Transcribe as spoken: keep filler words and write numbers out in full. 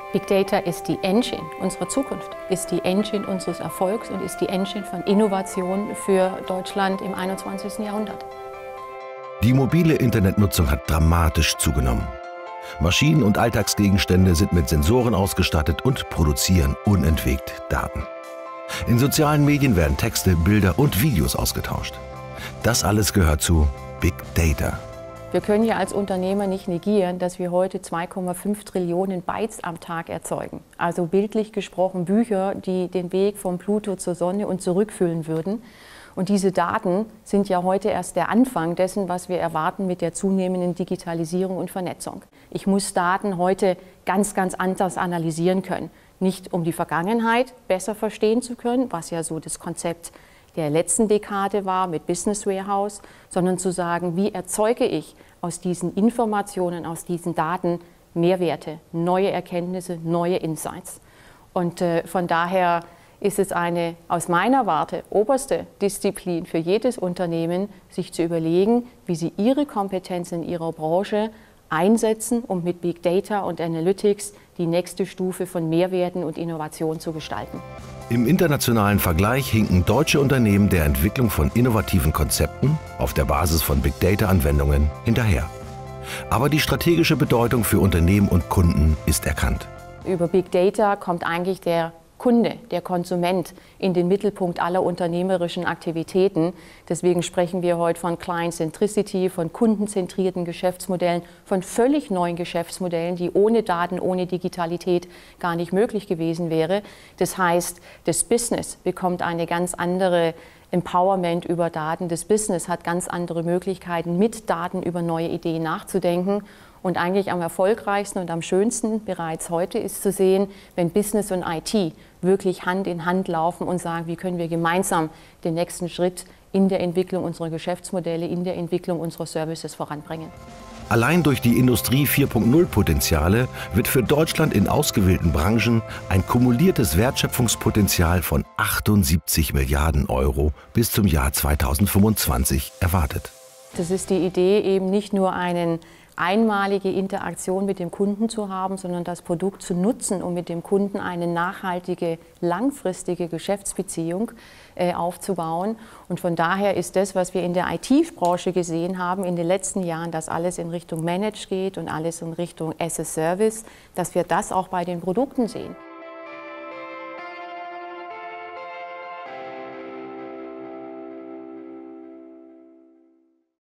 Big Data ist die Engine unserer Zukunft, ist die Engine unseres Erfolgs und ist die Engine von Innovation für Deutschland im einundzwanzigsten Jahrhundert. Die mobile Internetnutzung hat dramatisch zugenommen. Maschinen und Alltagsgegenstände sind mit Sensoren ausgestattet und produzieren unentwegt Daten. In sozialen Medien werden Texte, Bilder und Videos ausgetauscht. Das alles gehört zu Big Data. Wir können ja als Unternehmer nicht negieren, dass wir heute zwei Komma fünf Trillionen Bytes am Tag erzeugen. Also bildlich gesprochen Bücher, die den Weg vom Pluto zur Sonne und zurückfüllen würden. Und diese Daten sind ja heute erst der Anfang dessen, was wir erwarten mit der zunehmenden Digitalisierung und Vernetzung. Ich muss Daten heute ganz, ganz anders analysieren können. Nicht um die Vergangenheit besser verstehen zu können, was ja so das Konzept der letzten Dekade war mit Business Warehouse, sondern zu sagen, wie erzeuge ich aus diesen Informationen, aus diesen Daten Mehrwerte, neue Erkenntnisse, neue Insights. Und äh, von daher ist es eine aus meiner Warte oberste Disziplin für jedes Unternehmen, sich zu überlegen, wie sie ihre Kompetenz in ihrer Branche einsetzen, um mit Big Data und Analytics die nächste Stufe von Mehrwerten und Innovation zu gestalten. Im internationalen Vergleich hinken deutsche Unternehmen der Entwicklung von innovativen Konzepten auf der Basis von Big Data-Anwendungen hinterher. Aber die strategische Bedeutung für Unternehmen und Kunden ist erkannt. Über Big Data kommt eigentlich der Kunde, der Konsument in den Mittelpunkt aller unternehmerischen Aktivitäten. Deswegen sprechen wir heute von Client Centricity, von kundenzentrierten Geschäftsmodellen, von völlig neuen Geschäftsmodellen, die ohne Daten, ohne Digitalität gar nicht möglich gewesen wäre. Das heißt, das Business bekommt eine ganz andere Empowerment über Daten. Das Business hat ganz andere Möglichkeiten, mit Daten über neue Ideen nachzudenken. Und eigentlich am erfolgreichsten und am schönsten bereits heute ist zu sehen, wenn Business und I T wirklich Hand in Hand laufen und sagen, wie können wir gemeinsam den nächsten Schritt in der Entwicklung unserer Geschäftsmodelle, in der Entwicklung unserer Services voranbringen. Allein durch die Industrie vier Punkt null Potenziale wird für Deutschland in ausgewählten Branchen ein kumuliertes Wertschöpfungspotenzial von achtundsiebzig Milliarden Euro bis zum Jahr zweitausendfünfundzwanzig erwartet. Das ist die Idee, eben nicht nur einen einmalige Interaktion mit dem Kunden zu haben, sondern das Produkt zu nutzen, um mit dem Kunden eine nachhaltige, langfristige Geschäftsbeziehung äh, aufzubauen. Und von daher ist das, was wir in der I T-Branche gesehen haben in den letzten Jahren, dass alles in Richtung Managed geht und alles in Richtung as a Service, dass wir das auch bei den Produkten sehen.